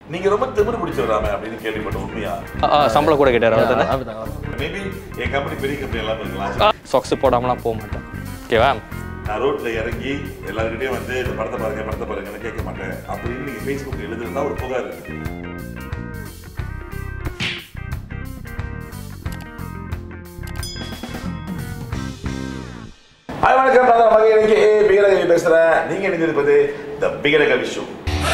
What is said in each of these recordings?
நீங்க ரொம்ப திமிரு பிடிச்சவராமே அப்படின்னு கேள்விப்பட்ட உண்மையா? சம்பளம் கூட கேட்டார் அவர் தானே? மேபி என் கம்பெனி பெரிய கம்பெனி எல்லாமே இருக்கலாம். சாக்ஸ் போடாமலாம் போக மாட்டேன். ஓகேவா? நான் ரோட்ல இறங்கி எல்லாருக்கிட்டையும் வந்து இந்த படத்தை பாருங்கன்னு கேட்க மாட்டேன் அப்படின்னு நீங்க ஃபேஸ்புக் எழுதுறதா ஒரு புகார் இருக்கு. ஹாய் வணக்கம், நான் மகன் விகடகவி பேசுறேன். நீங்க நினைச்சிருப்பது தி விகடகவி ஷோ.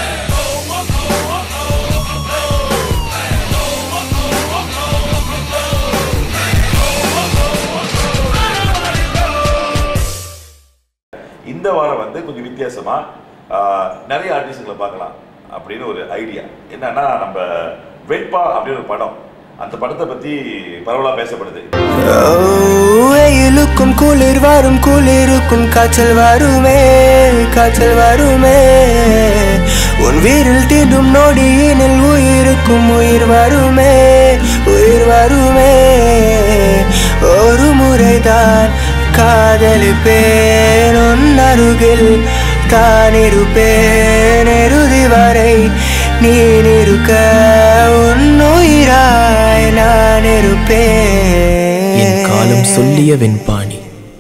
இந்த வாரம் வந்து கொஞ்சம் வித்தியாசமா நிறைய ஆர்டிஸ்ட்களை பார்க்கலாம் அப்படின்னு ஒரு ஐடியா. என்னன்னா, நம்ம வெண்பா அப்படின்னு ஒரு படம், அந்த படத்தை பத்தி பரவலா பேசப்படுது. வெயிலுக்கும் குளிர் வரும், குளிருக்கும் காய்ச்சல் வருமே, காய்ச்சல் வருமே. உன் வீரில் தீண்டும் நொடியினில் உயிருக்கும் உயிர் வருமே, உயிர் வருமே. ஒரு முறைதான் காதலிப்பேன், உன் அருகில் தான் இருப்பேன். இறுதி வரை நீ இருக்க, உன் உயிராய் நான் இருப்பேன். என் காலம் சொல்லிய வெண்பாணி.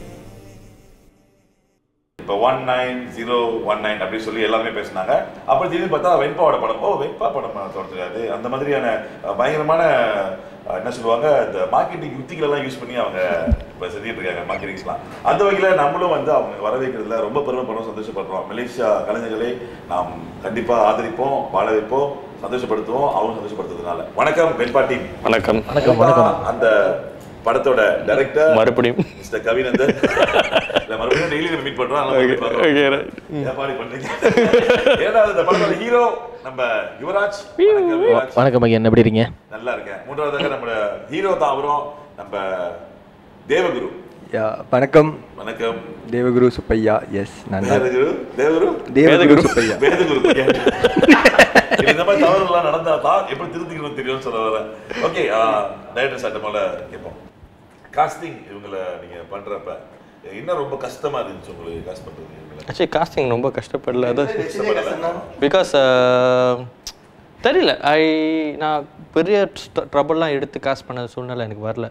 இப்போ 19019 அப்படின்னு சொல்லி எல்லாருமே பேசினாங்க. அப்புறம் திடீர்னு பார்த்தா வெண்பாவோட படம், வெண்பா படம் தோற்றுக்காது. அந்த மாதிரியான பயங்கரமான என்ன சொல்லுவாங்க, இந்த மார்க்கெட்டிங் யுக்திகள் எல்லாம் யூஸ் பண்ணி அவங்க இப்போ செஞ்சுட்டு இருக்காங்க மார்க்கெட்டிங்ஸ்லாம். அந்த வகையில் நம்மளும் வந்து அவங்க வர வைக்கிறதுல ரொம்ப பெருமைப்படுறோம், சந்தோஷப்படுறோம். மலேசியா கலைஞர்களை நாம் கண்டிப்பாக ஆதரிப்போம், வாழ வைப்போம், சந்தோஷப்படுத்துவோம், அவங்க சந்தோஷப்படுத்துறதுனால. வணக்கம் வெண்பா டீம். வணக்கம். வணக்கம். வணக்கம். அந்த படத்தோட டைரக்டர் மறுபடியும் மிஸ்டர் கவிநந்தன். மறுபடியும் டெய்லி மீட் பண்றோம். இந்த படத்தோட ஹீரோ நம்ம யுவராஜ். வணக்கம் ஐயா, எப்படி இருக்கீங்க? நல்லா இருக்கேன். மூன்றாவதாக நம்ம ஹீரோ தான் அவரும் நம்ம தேவகுரு. வணக்கம். வணக்கம். தேவகுரு சுப்பையா. எஸ், நான் தேவகுரு சுப்பையா. இந்த மாதிரி தவறுலாம் நடந்தா தான் எப்படி திருத்திக்கணும் தெரியும்னு சொல்ல வரேன். ஓகே, டைரக்டர் சார் மேல கேட்போம். காஸ்டிங் இவங்களை நீங்க பண்றப்ப என்ன ரொம்ப கஷ்டமா இருந்துச்சு உங்களுக்கு காஸ்ட் பண்றது? ஆக்சுவலி காஸ்டிங் ரொம்ப கஷ்டப்படல. அது பிகாஸ் தெரியல, நான் பெரிய ட்ரபிள்லாம் எடுத்து காஸ்ட் பண்ண சூழ்நிலை எனக்கு வரல.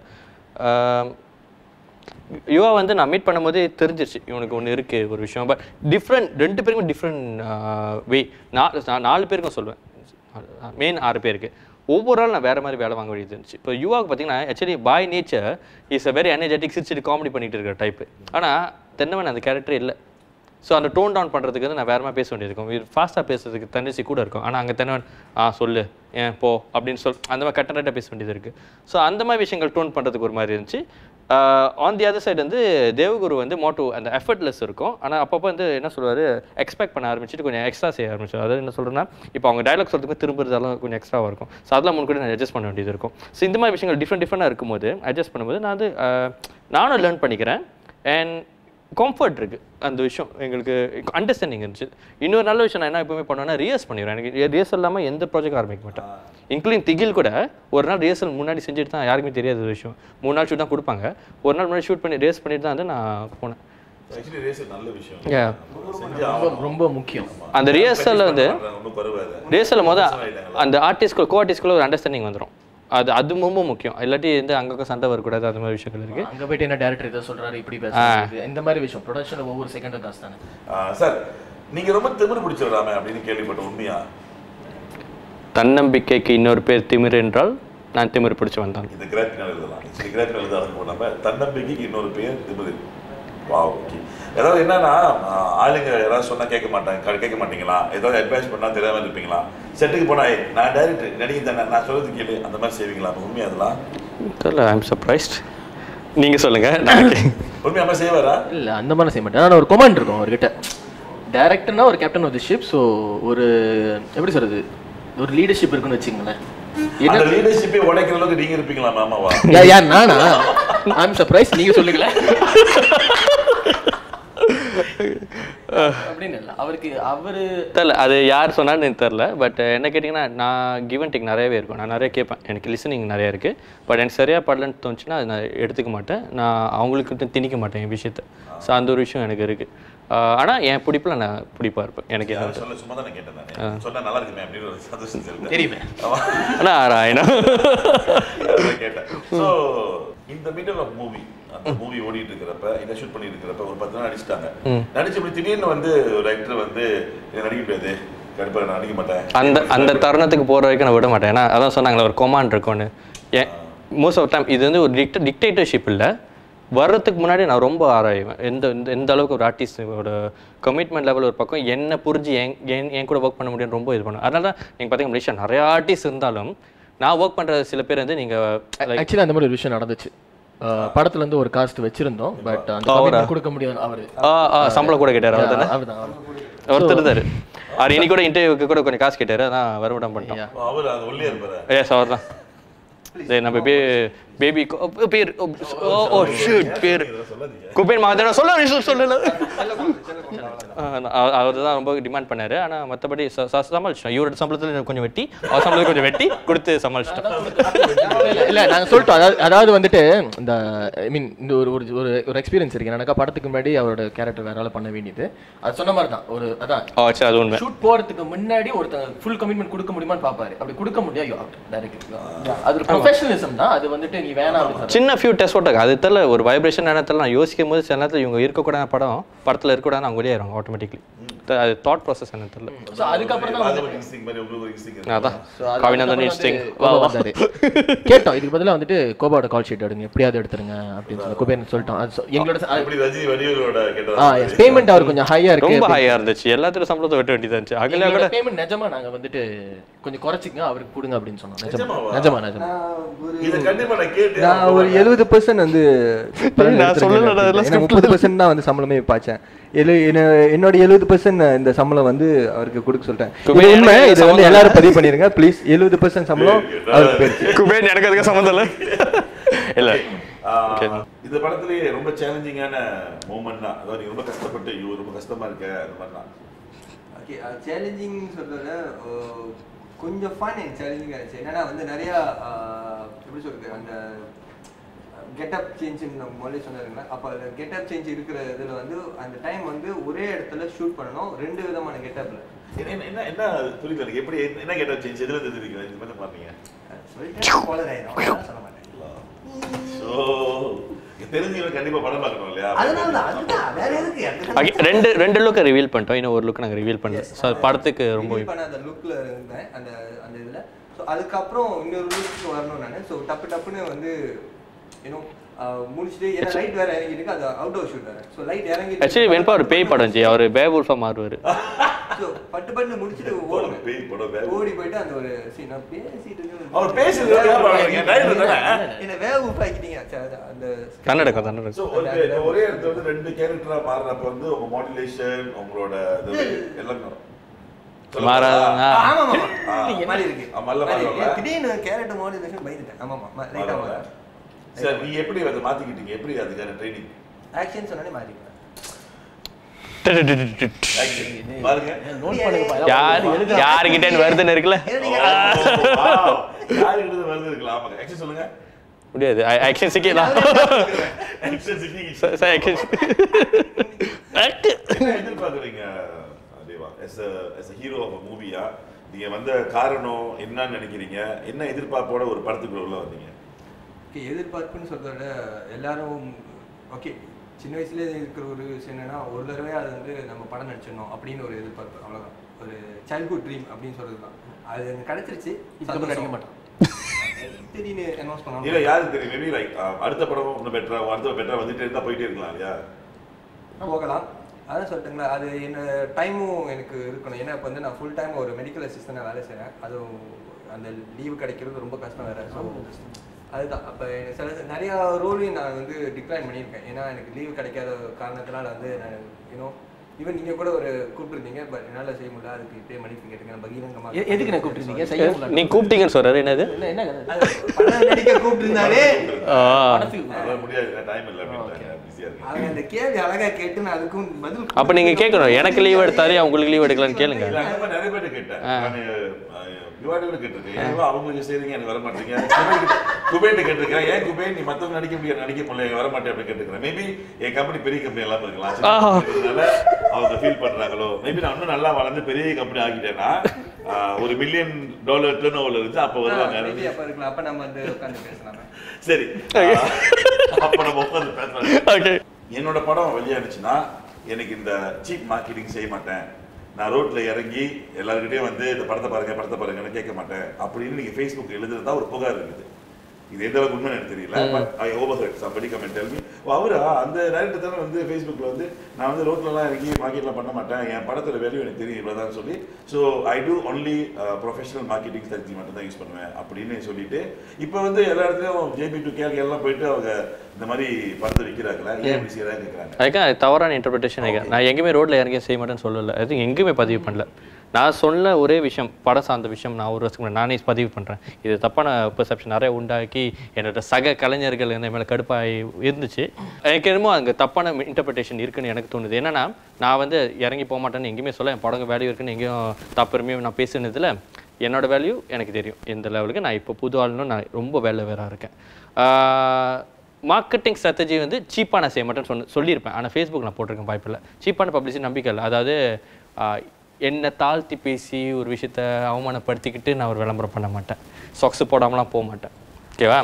யுவா வந்து நான் மீட் பண்ணும்போதே தெரிஞ்சிருச்சு இவனுக்கு ஒன்று இருக்குது ஒரு விஷயம். பட் ரெண்டு பேருக்கும் டிஃப்ரெண்ட் வே. நான் 4 பேருக்கும் சொல்லுவேன், மெயின் 6 பேருக்கு ஒவ்வொரு நாள் நான் வேறு மாதிரி வேலை வாங்க வேண்டியது இருந்துச்சு. இப்போ யுவாவுக்கு பார்த்தீங்கன்னா actually by nature is a very energetic, சிரிச்சிட்டு காமெடி பண்ணிட்டு இருக்கிற டைப்பு. ஆனால் தென்னவன் அந்த கேரக்டர் இல்லை. ஸோ அந்த டோன் டவுன் பண்ணுறதுக்கு வந்து நான் வேறு மாதிரி பேச வேண்டியிருக்கும். ஃபாஸ்ட்டாக பேசுறதுக்கு டெண்டன்சி கூட இருக்கும். ஆனால் அங்கே தென்னவன் சொல்லு ஏன் போ அப்படின்னு அந்த மாதிரி கட்டராட்டாக பேச வேண்டியது இருக்குது. ஸோ அந்த மாதிரி விஷயங்கள் டோன் பண்ணுறதுக்கு ஒரு மாதிரி இருந்துச்சு. ஆன் தி அதர் சைடு வந்து தேவகுரு வந்து மோட்டோ அந்த எஃபர்ட்லெஸ் இருக்கும். ஆனால் அப்பப்போ வந்து என்ன சொல்லுவார், எக்ஸ்பெக்ட் பண்ண ஆரம்பிச்சுட்டு கொஞ்சம் எக்ஸ்ட்ரா செய்ய ஆரம்பிச்சு. அதாவது என்ன சொல்கிறேன்னா, இப்போ அவங்க டைலாக் சொல்கிறதுக்கு திரும்புறதெல்லாம் கொஞ்சம் எக்ஸ்ட்ராவாக இருக்கும். ஸோ அதெல்லாம் முன்கூட நான் அட்ஜஸ்ட் பண்ண வேண்டியது இருக்கும். ஸோ இந்த மாதிரி விஷயங்கள் டிஃப்ரெண்டாக இருக்கும்போது அட்ஜஸ்ட் பண்ணும்போது நான் வந்து நானும் லேர்ன் பண்ணிக்கிறேன். அண்ட் கம்ஃபர்ட் இருக்குது அந்த விஷயம், எங்களுக்கு அண்டர்ஸ்டாண்டிங் இருந்துச்சு. இன்னொரு நல்ல விஷயம் நான் என்ன எப்பவுமே பண்ணுவேன்னா, ரியர்ஸ் பண்ணிடுவேன். எனக்கு ரியர்சல் இல்லாமல் எந்த ப்ராஜெக்ட் ஆரம்பிக்க மாட்டேன். இன்க்ளூடிங் திகில் கூட ஒரு நாள் ரியர்சல் முன்னாடி செஞ்சுட்டு தான், யாருக்குமே தெரியாத ஒரு விஷயம். 3 நாள் ஷூட் தான் கொடுப்பாங்க, ஒரு நாள் முன்னாடி ஷூட் பண்ணி ரேஸ் பண்ணிட்டு தான் வந்து நான் போனேன். ரொம்ப முக்கியம் அந்த ரியர்சலில் வந்து ரியர்சலில் அந்த ஆர்டிஸ்ட்குள்ள கோ-ஆர்டிஸ்ட்குள்ள ஒரு அண்டர்ஸ்டாண்டிங் வந்துடும். அது ரொம்ப முக்கியம். இல்லாட்டி வந்து அங்கே சண்டை வரக்கூடாது. அந்த மாதிரி விஷயங்கள் இருக்குது. அங்கே போய்ட்டு என்ன டேரக்டர் இதை சொல்கிறாரு, இப்படி பேசுறாரு, இந்த மாதிரி விஷயம் ப்ரொடக்ஷனில் ஒவ்வொரு செகண்டும் காசு தானே. சார், நீங்கள் ரொம்ப திமிரு பிடிச்சவராமே அப்படின்னு கேள்விப்பட்ட உண்மையா? தன்னம்பிக்கைக்கு இன்னொரு பேர் திமிர் என்றால் நான் திமிரு பிடிச்சவன் தான். இந்த கிராஃபிக் எழுதலாம், கிராஃபிக் எழுதாலும் போடாமல் தன்னம்பிக்கைக்கு இன்னொரு பேர் திமிரு. வா, ஓகே. ஏதாவது என்னன்னா, ஆளுங்க யாராவது சொன்னால் கேட்க மாட்டீங்களா? ஏதாவது அட்வைஸ் பண்ணால் தெரியாமல் இருப்பீங்களா? செட்டுக்கு போனால் நான் டைரக்டர் நடிகை தானே, நான் சொல்கிறது கேளு, அந்த மாதிரி செய்வீங்களா? உண்மையாக அதெல்லாம் தெரியல. I am surprised. நீங்கள் சொல்லுங்கள். உண்மையாக அம்மா செய்வாரா? இல்லை, அந்த மாதிரி செய்ய மாட்டேன். ஆனால் ஒரு கொமெண்ட் இருக்கும் அவர்கிட்ட. டேரக்டர்னா ஒரு captain of the ship. So ஒரு எப்படி சொல்கிறது, ஒரு லீடர்ஷிப் இருக்குன்னு வச்சுங்களேன். அந்த லீடர்ஷிப்பை உடைக்கிற அளவுக்கு நீங்கள் இருப்பீங்களா மாமாவா? யார் நானா? I am surprise. நீங்கள் சொல்லுங்களேன். அப்படின்னு இல்லை, அவருக்கு தெரில, அது யார் சொன்னான்னு எனக்கு தெரில. பட் என்ன கேட்டிங்கன்னா, நான் கிவ் அண்ட் டேக் நிறையவே இருக்கும். நான் நிறைய கேட்பேன், எனக்கு லிசனிங் நிறையா இருக்குது. பட் எனக்கு சரியாக படலன்னு தோணுச்சுன்னா அதை நான் எடுத்துக்க மாட்டேன். நான் அவங்களுக்கு திணிக்க மாட்டேன் என் விஷயத்தை. ஸோ அந்த ஒரு விஷயம் எனக்கு இருக்குது. ஆனால் என் பிடிப்பில் நான் பிடிப்பாக இருப்பேன். எனக்கு சொல்ல சும்மா தான் கேட்டேன், சொன்னால் நல்லா இருக்குமே அப்படின்னு ஒரு சந்தோஷம் தெரியுமே. நாராயணா கேட்டேன். ஸோ இந்த மிடில் ஆஃப் மூவி, அந்த மூவி ஓடிட்டு இருக்கிறப்ப, இதை ஷூட் பண்ணிட்டு இருக்கிறப்ப ஒரு 10 நாள் நடிச்சிட்டாங்க. நடிச்சு இப்படி திடீர்னு வந்து ஒரு ஆக்டர் வந்து நடிக்க முடியாது, கண்டிப்பாக நான் நடிக்க மாட்டேன், அந்த தருணத்துக்கு போகிற வரைக்கும் நான் விட மாட்டேன். ஏன்னா அதான் சொன்னாங்களே ஒரு கொமாண்ட் இருக்கும்னு. ஏன் மோஸ்ட் ஆஃப் டைம் இது வந்து ஒரு டிக்டேட்டர்ஷிப் இல்லை, வர்றதுக்கு முன்னாடி நான் ரொம்ப ஆராய்வேன் எந்த அளவுக்கு ஒரு ஆர்டிஸ்டோட கமிட்மெண்ட் லெவல் ஒரு பக்கம் என்ன புரிஞ்சு என் கூட ஒர்க் பண்ண முடியும்னு ரொம்ப இது பண்ணுவேன். அதனால தான் நீங்கள் பார்த்தீங்கன்னா மலேசியா நிறைய ஆர்டிஸ்ட் இருந்தாலும் நான் ஒர்க் பண்ணுற சில பேர் வந்து நீங்கள் ஆக்சுவலி அந்த மாதிரி ஒரு விஷயம் நடந்துச்சு. படத்துல இருந்து ஒரு காஸ்ட் வச்சிருந்தோம், பட் அந்த கமிட்மெண்ட் கொடுக்க முடியாது. அவரு சம்பளம் கூட கேட்டார், அவர் தானே ஒருத்தர் இருந்தார். அவர் இன்னைக்கு கூட இன்டர்வியூக்கு கூட கொஞ்சம் காசு கேட்டார், அதான் வரவிடம் பண்ணிட்டோம். அவர் தான் நம்ம பேபி பேர் பேர் குபேர் மாதேவன் சொல்லல அவர் தான் ரொம்ப டிமாண்ட் பண்ணாரு. ஆனால் மற்றபடி சமாளிச்சிட்டோம். இவரோட சம்பளத்தில் கொஞ்சம் வெட்டி, அவர் சம்பளத்தில் கொஞ்சம் வெட்டி கொடுத்து சமாளிச்சிட்டோம். இல்லை நாங்கள் சொல்லிட்டோம். அதாவது வந்துட்டு இந்த ஐ மீன் இந்த ஒரு எக்ஸ்பீரியன்ஸ் இருக்கு எனக்கு. படத்துக்கு முன்னாடி அவரோட கேரக்டர் வேற பண்ண வேண்டியது, அது சொன்ன மாதிரி தான். ஒரு அதான் சரி, அது உண்மை. ஷூட் போகிறதுக்கு முன்னாடி ஒருத்தர் ஃபுல் கமிட்மெண்ட் கொடுக்க முடியுமான்னு பார்ப்பாரு. அப்படி கொடுக்க முடியாது டைரக்ட். அது ஒரு ப்ரொஃபஷனலிசம் தான். அது வந்துட்டு நீ வேணாம் சின்ன ஃபியூ டெஸ்ட் போட்டாங்க. அது தெரியல ஒரு வைப்ரேஷன் நேரத்தில் நான் யோசிக்கும் போது சில நேரத்தில் இவங்க இருக்கக்கூடாத படத்தில் இருக்கக்கூடாது அவங்க வெளியே ஆயிடுவாங்க ஆட்டோமேட்டிக்லி. அது தாட் ப்ராசஸ் என்ன தெரியல. ஸோ அதுக்கப்புறம் தான் அதான் காவினந்தன் இன்ஸ்டிங் கேட்டோம். இதுக்கு பதிலாக வந்துட்டு கோபாவோட கால் ஷீட் எடுங்க, எப்படியாவது எடுத்துருங்க அப்படின்னு சொல்லி குபேர்னு சொல்லிட்டோம். அது எங்களோட பேமெண்ட் அவர் கொஞ்சம் ஹையா இருக்கு, ரொம்ப ஹையா இருந்துச்சு. எல்லாத்துக்கும் சம்பளத்தை வெட்ட வேண்டியதா இருந்துச்சு. அகல பேமெண்ட் நிஜமா நாங்க வந்துட்டு கொஞ்சம் குறைச்சிங்க அவருக்கு கொடுங்க அப்படின்னு சொன்னோம். நிஜமா நான் ஒரு 70% வந்து 30% தான் வந்து சம்பளமே பாய்ச்சேன். என்னோட 70% இந்த சம்பளம் வந்து அவருக்கு கொடுக்க சொல்லிட்டேன். உண்மை, இதை வந்து எல்லாரும் பதிவு பண்ணிருங்க ப்ளீஸ். 70% சம்பளம் அவருக்கு போயிடுச்சு. குபேர் எனக்கு அதுக்கு சம்மந்தம் இல்லை. இல்லை இந்த படத்துலயே ரொம்ப சேலஞ்சிங்கான மூமெண்ட் தான், அதாவது ரொம்ப கஷ்டப்பட்டு ரொம்ப கஷ்டமா இருக்க அந்த மாதிரி தான். ஓகே, சேலஞ்சிங் சொல்றதுல கொஞ்சம் ஃபன் அண்ட் சேலஞ்சிங்காக இருந்துச்சு. என்னன்னா வந்து நிறையா எப்படி சொல்றது, அந்த கெட்டப் சேஞ்சுன்னு நம்ம முதல்ல சொன்னாருங்களா, அப்போ அந்த கெட்டப் சேஞ்ச் இருக்கிற இதில் வந்து அந்த டைம் வந்து ஒரே இடத்துல ஷூட் பண்ணணும் 2 விதமான கெட்டப்பில். என்ன புரியுது எனக்கு, எப்படி என்ன கெட்டப் சேஞ்ச் எதில் தெரிவிக்கிறேன் இந்த மாதிரி பார்த்தீங்க சொல்லிட்டு போல ஆயிடும் சொல்ல மாட்டேன். ஸோ தெரிஞ்சவங்க கண்டிப்பா படம் பார்க்கணும் இல்லையா, ரெண்டு லுக்கை ரிவீல் பண்ணிட்டோம். இன்னும் ஒரு லுக் நாங்கள் ரிவீல் பண்ணல. ஸோ படத்துக்கு ரொம்ப அந்த லுக்கில் இருந்தேன் அந்த இதில். ஸோ அதுக்கப்புறம் இன்னொரு லுக்கு வரணும் நான். ஸோ டப்புன்னு வந்து இன்னும் முடிச்சுட்டு ஏன்னா லைட் வேற இறங்கிட்டு அது அவுட்டோர் ஷூட் வேற. ஸோ லைட் இறங்கி ஆக்சுவலி வெண்பா ஒரு பேய் படம் ஜி, அவர் வேவ்வுல்ஃபா மாறுவார். ஸோ பட்டு முடிச்சுட்டு ஓடி போயிட்டு அந்த ஒரு சீன் பேசிட்டு அவர் பேசுறது என்ன வேவ்வுல்ஃபா ஆக்கிட்டீங்க அந்த கன்னடம். ஸோ ஒரே இடத்துல வந்து 2 கேரக்டரா மாறினப்ப வந்து உங்க மாடுலேஷன் உங்களோட எல்லாம் திடீர்னு கேரக்டர் மாடுலேஷன் பயந்துட்டேன். ஆமாமா லைட்டா. சார் நீ எப்படி அதை மாத்திக்கிட்டீங்க, எப்படி அதுக்கான ட்ரைனிங்? ஆக்ஷன் சொன்னானே மாத்திட்டேன். யாருக்கிட்ட வருதுன்னு இருக்குல்ல, யாருக்கிட்ட வருது இருக்கலாம். ஆமாங்க, ஆக்ஷன் சொல்லுங்க. முடியாது, ஆக்ஷன் சிக்கலாம். எதிர்பார்க்குறீங்க தேவா as a hero of a movie-யா நீங்க வந்த காரணம் என்னன்னு நினைக்கிறீங்க? என்ன எதிர்பார்ப்போட ஒரு படத்துக்குள்ள உள்ள வந்தீங்க? எதிர்பார்ப்புன்னு சொல்றத விட எல்லாரும் ஓகே சின்ன வயசுலேயே இருக்கிற ஒரு விஷயம் என்னன்னா ஒரு தடவை அது வந்து நம்ம படம் நடிச்சிடணும் அப்படின்னு ஒரு எதிர்பார்ப்பு, அவ்வளோதான். ஒரு சைல்ட்ஹுட் ட்ரீம் அப்படின்னு சொல்றது தான். அது எனக்கு கிடைச்சிருச்சு. நடிக்க மாட்டோம் திடீர்னு அனௌன்ஸ் பண்ணாங்க. இல்லை யாருக்கு தெரியும், மேபி லைக் அடுத்த படம் இன்னும் பெட்டரா வந்துட்டே இருந்தால் போயிட்டே இருக்கலாம் இல்லையா, போகலாம். அதான் சொல்லிட்டுங்களா, அது என்ன டைமும் எனக்கு இருக்கணும். ஏன்னா இப்போ வந்து நான் ஃபுல் டைம் ஒரு மெடிக்கல் அசிஸ்டண்டாக வேலை செய்கிறேன். அதுவும் அந்த லீவு கிடைக்கிறது ரொம்ப கஷ்டம் வேறு. ஸோ அதுதான் அப்போ எனக்கு நிறையா ரோலையும் நான் வந்து டிக்ளைன் பண்ணியிருக்கேன். ஏன்னா எனக்கு லீவு கிடைக்காத காரணத்தினால வந்து நான் ஈவன் நீங்கள் கூட ஒரு கூப்பிட்டுருந்தீங்க, பட் என்னால் செய்ய முடியல. அதுக்கு இப்போயே மன்னிப்பு கேட்டுங்க. பகிரங்கமாக எதுக்கு நான் கூப்பிட்டுருந்தீங்க? செய்ய முடியல. நீ கூப்பிட்டீங்கன்னு சொல்கிறாரு. என்னது என்ன நடிக்க கூப்பிட்டுருந்தாலே முடியாது, டைம் இல்லை அப்படின்னு பிஸியாக இருக்கு. அவங்க அந்த கேள்வி அழகாக கேட்டு நான் அதுக்கும் பதில். அப்போ நீங்கள் கேட்கணும், எனக்கு லீவ் எடுத்தாலே அவங்களுக்கு லீவ் எடுக்கலான்னு கேளுங்க. நிறைய பேர் கேட்டேன், கேட்டிருக்கேன். அவங்க செய்றீங்க எனக்கு வர மாட்டீங்க. குபேட்டு கேட்டிருக்கேன், ஏன் குபே நீ மற்றவங்க நடிக்க முடியாது, நடிக்க முடியல, வர மாட்டேன் அப்படின்னு கேட்டுக்கிறேன். மேபி என் கம்பெனி பெரிய கம்பெனி எல்லாம் இருக்கலாம். அவங்க ஃபீல் பண்றாங்களோ. மேபி நான் இன்னும் நல்லா வளர்ந்து பெரிய கம்பெனி ஆகிட்டேன்னா $1 மில்லியன் டர்ன் ஓவர் இருந்துச்சு அப்போ வருவாங்க. அப்ப நம்ம வந்து உட்காந்து பேசலாமே. சரி, அப்ப நம்ம உட்காந்து பேசலாம். என்னோட படம் வெளியானுச்சுன்னா எனக்கு இந்த சீப் மார்க்கெட்டிங் செய்ய மாட்டேன். நான் ரோட்ல இறங்கி எல்லாருக்கிட்டையும் வந்து இந்த படத்தை பாருங்கன்னு கேட்க மாட்டேன் அப்படின்னு நீங்க ஃபேஸ்புக் எழுதுறதா ஒரு புகார் இருக்குது. இது எந்த அளவுக்கு உண்மை எனக்கு தெரியல. But I overhead somebody come and tell me அவரா அந்த டைரக்டர் தானே வந்து ஃபேஸ்புக்கில் வந்து நான் வந்து ரோட்லலாம் இறங்கி மார்க்கெட்லாம் பண்ண மாட்டேன், என் படத்தோட வேல்யூ எனக்கு தெரியும் இவ்வளோதான் சொல்லி, so I do only professional marketing strategy மட்டும் தான் யூஸ் பண்ணுவேன் அப்படின்னு சொல்லிட்டு இப்போ வந்து எல்லா இடத்துலையும் JB to KL எல்லாம் போயிட்டு அவங்க இந்த மாதிரி படத்தை விற்கிறாங்களா, ஏன் அப்படி செய்யறாங்க கேட்குறாங்க. அதுக்காக தவறான இன்டர்பிரிட்டேஷன். நான் எங்கேயுமே ரோட்ல இறங்கி செய்ய மாட்டேன்னு சொல்லலை. அது எங்கேயுமே பதிவு பண்ணல. நான் சொன்ன ஒரே விஷயம், படம் சார்ந்த விஷயம் நான் ஒரு வருஷத்துக்கு நானே பதிவு பண்ணுறேன். இது தப்பான பெர்செப்ஷன் நிறைய உண்டாக்கி என்னோட சக கலைஞர்கள் என்ன மேலே கடுப்பாகி இருந்துச்சு. எனக்கு என்னமோ அங்கே தப்பான இன்டர்பிரிட்டேஷன் இருக்குன்னு எனக்கு தோணுது. என்னன்னா நான் வந்து இறங்கி போக மாட்டேன்னு எங்கேயுமே சொல்ல, என் படங்க வேல்யூ இருக்குன்னு எங்கேயும் தப்புமையும் நான் பேசுனதில் என்னோட வேல்யூ எனக்கு தெரியும் எந்த லெவலுக்கு. நான் இப்போ புது ஆளுன்னு நான் ரொம்ப வேறாக இருக்கேன். மார்க்கெட்டிங் ஸ்ட்ராட்டஜி வந்து சீப்பாக நான் செய்ய மாட்டேன்னு சொல்லியிருப்பேன். ஆனால் ஃபேஸ்புக் நான் போட்டிருக்கேன் வாய்ப்பில்லை. சீப்பான பப்ளிசிட்டி நம்பிக்கை இல்லை. அதாவது என்னை தாழ்த்தி பேசி ஒரு விஷயத்த அவமானப்படுத்திக்கிட்டு நான் ஒரு விளம்பரம் பண்ண மாட்டேன். சாக்ஸு போடாமலாம் போக மாட்டேன். ஓகேவா?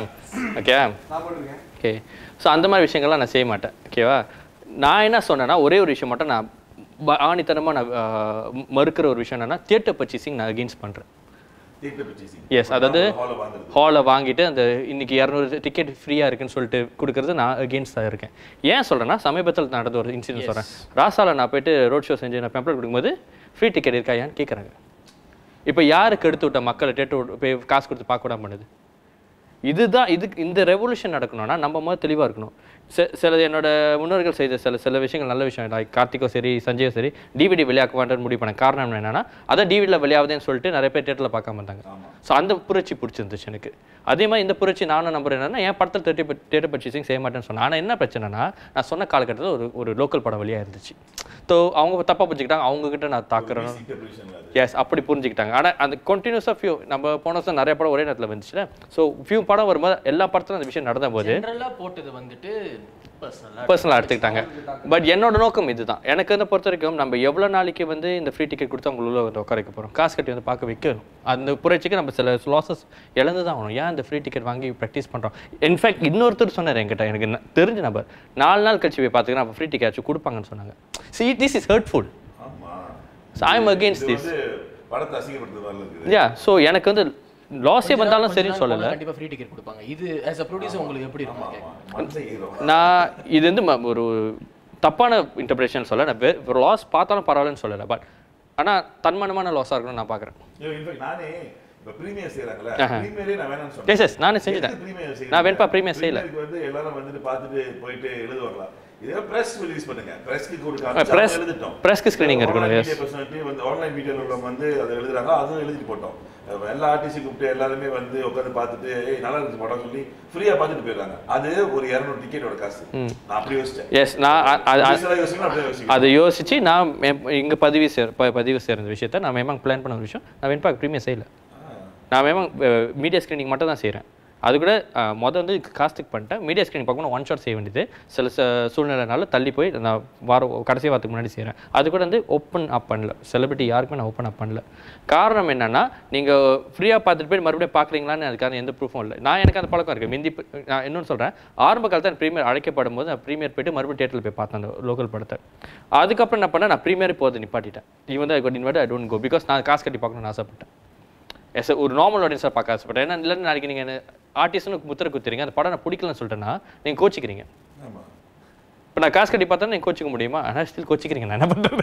ஓகே. ஸோ அந்த மாதிரி விஷயங்கள்லாம் நான் செய்ய மாட்டேன். ஓகேவா? நான் என்ன சொன்னேன்னா ஒரே ஒரு விஷயம் மட்டும் நான் ஆணித்தனமாக நான் மறுக்கிற ஒரு விஷயம் என்னென்னா தியேட்டர் பர்ச்சேசிங் நான் அகெயின்ஸ்ட் பண்ணுறேன். எஸ், அதாவது ஹாலை வாங்கிட்டு அந்த இன்னைக்கு 200 டிக்கெட் ஃப்ரீயாக இருக்குன்னு சொல்லிட்டு கொடுக்குறது நான் அகெயின்ஸ்டாக இருக்கேன். ஏன் சொல்கிறேன்னா சமீபத்தில் நடந்த ஒரு இன்சிடென்ட் சொல்கிறேன். ராசாவில் நான் போயிட்டு ரோட் ஷோ செஞ்சு நான் பேம்ப்ளெட் கொடுக்கும்போது ஃப்ரீ டிக்கெட் இருக்காயான்னு கேட்குறாங்க. இப்போ யாருக்கு எடுத்து விட்ட மக்களை தேட்டர் போய் காசு கொடுத்து பார்க்க விடாம பண்ணுது? இதுதான் இந்த ரெவல்யூஷன் நடக்கணும்னா நம்ம முதல்ல தெளிவாக இருக்கணும். சில என்னோட முன்னோர்கள் செய்த சில விஷயங்கள் நல்ல விஷயம். கார்த்திகோ சரி சஞ்சயோ சரி டிவிடி வெளியாக்க வேண்டாம்னு முடிவு பண்ண காரணம் என்னன்னா அதை டிவிடியில் வெளியாகுதுன்னு சொல்லிட்டு நிறைய பேர் தேட்டரில் பார்க்காம இருந்தாங்க. ஸோ அந்த புரட்சி பிடிச்சிருந்துச்சு எனக்கு. அதே மாதிரி இந்த புரட்சி நானும் நம்புறேன். என்னன்னா என் படத்தில் தேட்டர் பர்ச்சேசிங் செய்ய மாட்டேன்னு சொன்னேன். ஆனால் என்ன பிரச்சனைனா நான் சொன்ன காலகட்டத்தில் ஒரு லோக்கல் படம் வெளியாக இருந்துச்சு. ஸோ அவங்க தப்பாக புரிஞ்சுக்கிட்டாங்க. அவங்ககிட்ட நான் தாக்குறேன். எஸ், அப்படி புரிஞ்சுக்கிட்டாங்க. ஆனால் அந்த கண்டினியூஸாக ஃபியூ நம்ம போன வருஷம் நிறைய படம் ஒரே நேரத்தில் வந்துச்சுல. ஸோ ஃபியூ படம் வரும்போது எல்லா படத்திலும் அந்த விஷயம் நடந்த போது போட்டது வந்துட்டு பர்சனலாக எடுத்துக்கிட்டாங்க. பட் என்னோட நோக்கம் இதுதான். எனக்கு வந்து பொறுத்த வரைக்கும் நம்ம எவ்வளோ நாளைக்கு வந்து இந்த ஃப்ரீ டிக்கெட் கொடுத்து அவங்களுள்ள வந்து உட்கார வைக்க போகிறோம், காசு கட்டி வந்து பார்க்க வைக்கணும். அந்த புரட்சிக்கு நம்ம சில லாஸஸ் இழந்து தான் ஆகணும். ஏன் இந்த ஃப்ரீ டிக்கெட் வாங்கி ப்ராக்டிஸ் பண்ணுறோம்? இன்ஃபேக்ட் இன்னொருத்தர் சொன்னார் என்கிட்ட, எனக்கு தெரிஞ்ச நபர், 4 நாள் கழிச்சு போய் பார்த்துக்கிறேன் அப்போ ஃப்ரீ டிக்கெட் கொடுப்பாங்கன்னு சொன்னாங்க. See, this is hurtful. So I am against this. Yeah, so எனக்கு வந்து லாஸே வந்தாலும் சரின்னு சொல்லல. கண்டிப்பா ஃப்ரீ டிக்கெட் கொடுப்பாங்க. இது as a producer உங்களுக்கு எப்படி இருக்கும்? நான் இது வந்து ஒரு தப்பான இன்டர்பிரேஷன் சொல்ல, நான் லாஸ் பார்த்தாலும் பரவாயில்லன்னு சொல்லலை. பட் ஆனால் தன்மானமான லாஸாக இருக்கணும்னு நான் பார்க்குறேன். நானே செஞ்சுட்டேன். நான் வெண்பா ப்ரீமியர் செய்யல. பிரஸ்க்கு ஸ்கிரீனிங் இருக்கணும். ஆன்லைன் மீடியால வந்து அதை எழுதுறாங்க, அதுவும் எழுதி போட்டோம். எல்லா ஆர்டிஸ்ட் கூப்பிட்டு எல்லாருமே வந்து உட்காந்து பார்த்துட்டு நல்லா இருந்துச்சு படம் சொல்லி ஃப்ரீயா பார்த்துட்டு போயிடுறாங்க. அது ஒரு 200 டிக்கெட்டோட காசு. நான் அப்படி யோசிச்சேன். எஸ், நான் அதை யோசிச்சு நான் இங்கே பதிவு செய்கிற விஷயத்த நான் மேமாங்க பிளான் பண்ண ஒரு விஷயம். நான் வெண்பா ப்ரீமியர் செய்யலை. நான் மேமாங்க மீடியா ஸ்க்ரீனிங் மட்டும் தான் செய்கிறேன். அது கூட வந்து காஸ்டிக் பண்ணிட்டேன். மீடியா ஸ்க்ரீனிங் பார்க்கணும் 1 ஷாட் செய்ய வேண்டியது சில சூழ்நிலைனால தள்ளி போய் நான் கடைசி வாரத்துக்கு முன்னாடி செய்கிறேன். அது கூட வந்து ஓப்பன் அப் பண்ணல. செலிபிரிட்டி யாருக்குமே நான் ஓப்பன் அப் பண்ணல. காரணம் என்னென்னா நீங்கள் ஃப்ரீயாக பார்த்துட்டு போய் மறுபடியும் பார்க்குறீங்களான்னு அதுக்கான எந்த ப்ரூஃபும் இல்லை. எனக்கு அந்த பழக்கம் இருக்குது. நான் இன்னொன்று சொல்கிறேன், ஆரம்ப காலத்தில் ப்ரீமியர் அழைக்கப்படும் போது நான் ப்ரீமியர் போய்ட்டு மறுபடியும் தேட்டரில் போய் பார்த்தேன் அந்த லோக்கல் படத்தை. அதுக்கப்புறம் என்ன பண்ணேன், நான் ப்ரீமியர் போகிறது நிப்பாட்டிட்டேன். Even I got invited, I don't go because நான் காசு கட்டி பார்க்கணும்னு ஆசைப்பட்டேன். எஸ், ஒரு நார்மல் ஆடியன்ஸாக பார்க்க ஆசைப்பட்டேன். ஏன்னா இல்லைன்னு நாளைக்கு நீங்கள் ஆர்டிஸ்ட்னு முத்திரை குத்துறீங்க, அந்த படம் நான் பிடிக்கலன்னு சொல்லிட்டேன்னா நீங்கள் கோச்சிக்கிறீங்க. இப்போ நான் காசு கட்டி பார்த்தா நீங்கள் கோச்சிக்க முடியுமா? ஆனால் ஸ்டில் கோச்சிக்கிறீங்க. நான் என்ன பண்ணுறது?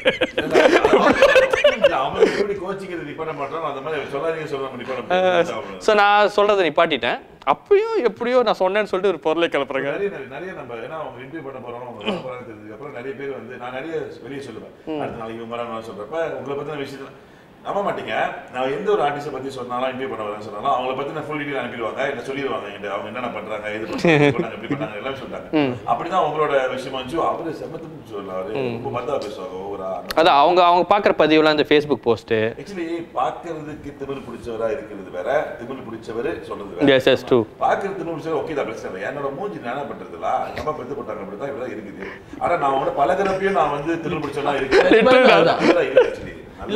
ஸோ நான் சொல்கிறத நிப்பாட்டிட்டேன். அப்பயும் எப்படியோ நான் சொன்னேன்னு சொல்லிட்டு ஒரு பொருளை கிளப்புறேங்க. நிறைய நம்ம ஏன்னா அவங்க இன்டர்வியூ பண்ண போகிறோம், நிறைய பேர் வந்து நான் நிறைய வெளியே சொல்லுவேன். அடுத்த நாளைக்கு இவங்க சொல்கிறப்ப உங்களை பற்றின விஷயத்தில் நம்ப மாட்டீங்க, நான் எந்த ஒரு ஆர்டிஸ்ட்டை பற்றி சொன்னாலும் இன்டர்வியூ பண்ண வரேன்னு சொன்னாலும் அவங்கள பற்றி நான் ஃபுல் டீட்டெயில் அனுப்பிடுவாங்க, என்ன சொல்லிடுவாங்க என்கிட்ட அவங்க என்னென்ன பண்ணுறாங்க, இது பண்ணாங்க இப்படி பண்ணாங்க எல்லாமே சொல்லிட்டாங்க. அப்படிதான் அவங்களோட விஷயமா இருந்துச்சு. அவரு செம்மத்துன்னு சொல்லுவாரு, ரொம்ப மதா பேசுவாங்க ஒவ்வொரு. அதான் அவங்க பார்க்குற பதிவுலாம் இந்த ஃபேஸ்புக் போஸ்ட்டு ஆக்சுவலி பார்க்கறதுக்கு திமிழ் பிடிச்சவரா இருக்கிறது வேற, திமிழ் பிடிச்சவர் சொல்றது வேற. பார்க்கறது திமிழ் பிடிச்சவர் ஓகே தான் பிரச்சனை. என்னோட மூஞ்சி நானா பண்றதுல நம்ம பெற்று போட்டாங்க அப்படிதான் இப்படிதான் இருக்குது. ஆனா நான் வந்து பலதரப்பையும் நான் வந்து திமிழ் பிடிச்சவனா இருக்கேன்.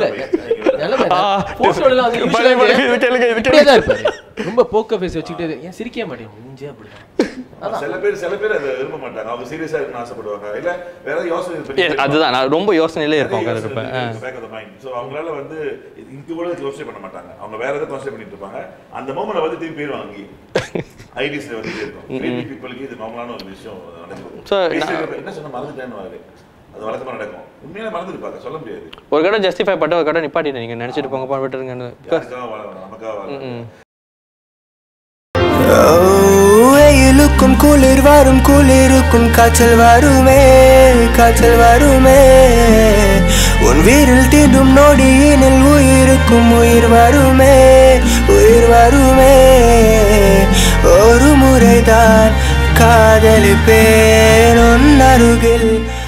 ரொம்ப போக்க ஃபேஸ் வச்சுக்கிட்டே ஏன் சிரிக்க மாட்டேன். சில பேர் அதை விரும்ப மாட்டாங்க, அவங்க சீரியஸா இருக்கணும்னு ஆசைப்படுவாங்க, இல்ல வேற யோசனை. அதுதான் நான் ரொம்ப யோசனையிலே இருக்கோம். ஸோ அவங்களால வந்து இங்க கூட யோசனை பண்ண மாட்டாங்க, அவங்க வேற ஏதாவது யோசனை பண்ணிட்டு இருப்பாங்க. அந்த மோமெண்ட்ல வந்து திரும்பி போயிடுவாங்க. அங்கே ஐடிஸ்ல வந்து இருக்கும் பீப்புளுக்கு இது நார்மலான ஒரு விஷயம் நடக்கும். என்ன சொன்ன மறந்துட்டேன்னு அது வழக்கமா நடக்கும். உண்மையில மறந்துருப்பாங்க, சொல்ல முடியாது. ஒரு கடை ஜஸ்டிஃபை பண்ண ஒரு கடை நிப்பாட்டி நீங்க நினைச்சிட்டு போங்க விட்டுருங்கன்னு. வெயிலுக்கும் குளிர் வரும், குளிருக்கும் காய்ச்சல் வருமே, காய்ச்சல் வருமே. உன் வீரில் தீண்டும் நொடியினில் உயிருக்கும் உயிர் வருமே, உயிர் வருமே. ஒரு முறைதான் காதலிப்பேன் உன் அருகில்.